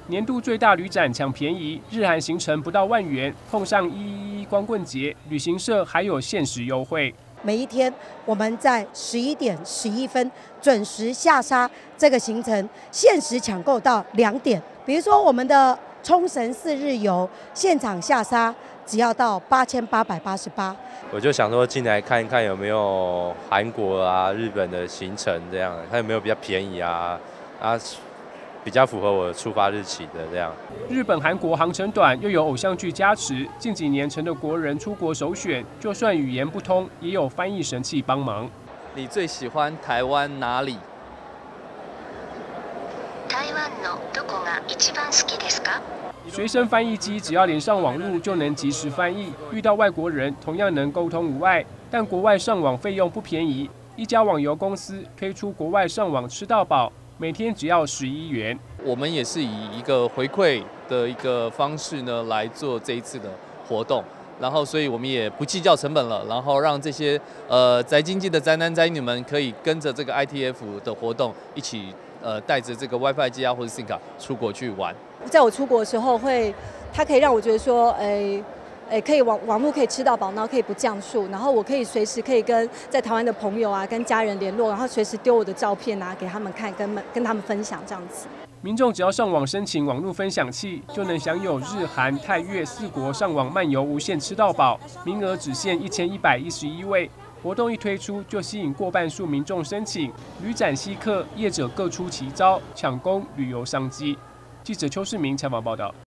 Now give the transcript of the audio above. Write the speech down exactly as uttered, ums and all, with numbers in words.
年度最大旅展抢便宜，日韩行程不到万元，碰上一一一光棍节，旅行社还有限时优惠。 每一天我们在十一点十一分准时下沙，这个行程限时抢购到两点。比如说我们的冲绳四日游，现场下沙只要到八千八百八十八。 我就想说进来看一看有没有韩国啊、日本的行程，这样看有没有比较便宜啊啊。比较符合我出发日期的这样。 日本、韩国航程短，又有偶像剧加持，近几年成了国人出国首選。就算語言不通，也有翻譯神器幫忙。 你最喜歡台灣哪裡？ 台灣のどこが一番好きですか？ 隨身翻譯機只要連上網路就能及時翻譯，遇到外國人同樣能溝通無礙。但國外上網費用不便宜，一家網遊公司推出國外上網吃到飽。每天只要十一元。 我们也是以一个回馈的一个方式呢来做这一次的活动，然后所以我们也不计较成本了，然后让这些呃宅经济的宅男宅女们可以跟着这个 I T F 的活动一起呃带着这个 WiFi 机啊或者 SIM 卡出国去玩。 在我出国的时候会，它可以让我觉得说，诶、欸。诶，可以网网络可以吃到饱，然后可以不降速，然后我可以随时可以跟在台湾的朋友啊、跟家人联络，然后随时丢我的照片啊给他们看，跟跟他们分享这样子。 民众只要上网申请网络分享器，就能享有日韩泰越四国上网漫游无限吃到饱，名额只限一千一百一十一位。活动一推出，就吸引过半数民众申请，旅展稀客，业者各出奇招，抢攻旅游商机。记者邱世明采访报道。